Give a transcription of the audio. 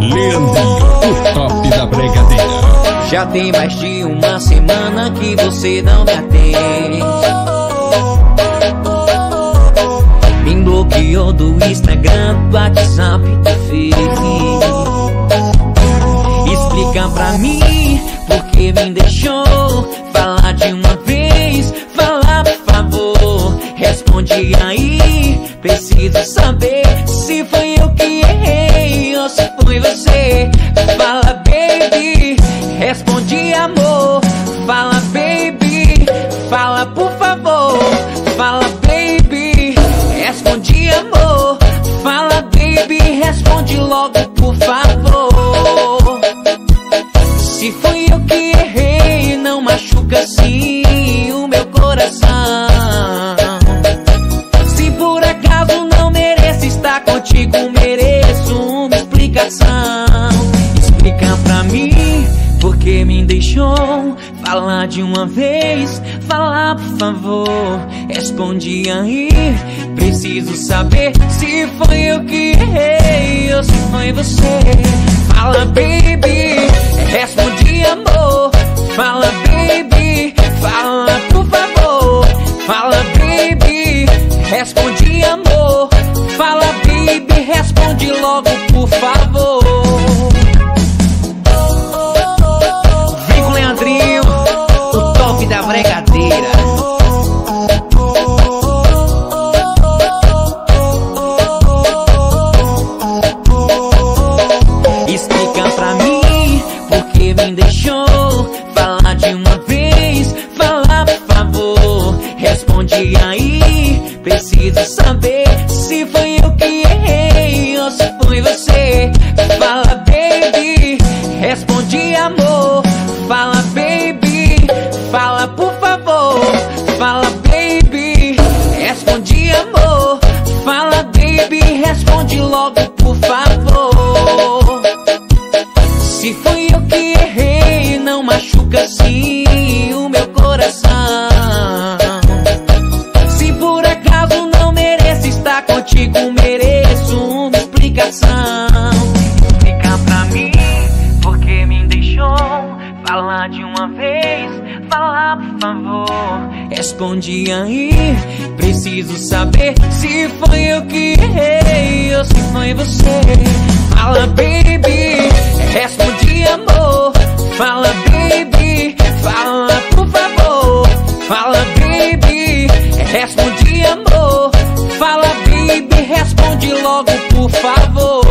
Leandrinho, o top da brincadeira. Já tem mais de uma semana que você não me atende. Me bloqueou do Instagram, do WhatsApp e Face. Explica pra mim por que me deixou. Falar de uma vez, fala por favor. Responde aí, preciso saber se foi eu que errei ou se foi você. Fala baby, responde amor. Fala baby, fala por favor. Fala baby, responde amor. Fala baby, responde logo por favor. Se foi eu que errei, não machuca assim o meu coração. Se por acaso não mereço estar contigo, mereço uma explicação. Explica pra mim por que me deixou. Fala de uma vez, fala por favor. Responde aí, preciso saber se foi eu que errei ou se foi você. Fala baby, responde amor. Fala baby, fala por favor. Fala baby, responde amor. Fala baby, responde logo por favor. Vem com Leandrinho, o top da brincadeira. Explica pra mim por que me deixou. Fala de uma vez, fala por favor. Responde aí, preciso saber se foi eu que errei ou se foi você. Fala baby, responde amor. Fala baby, fala por favor. Fala baby, responde amor. Fala baby, responde logo por favor. Se foi eu que errei, não machuca assim o meu coração. Se por acaso não mereço estar contigo, mereço uma explicação. Explica pra mim por que me deixou. Fala de uma vez, fala por favor. Responde aí, preciso saber se foi eu que errei ou se foi você. Fala baby, responde amor. Fala baby, fala por favor. Fala baby, responde amor. Fala baby, responde logo por favor.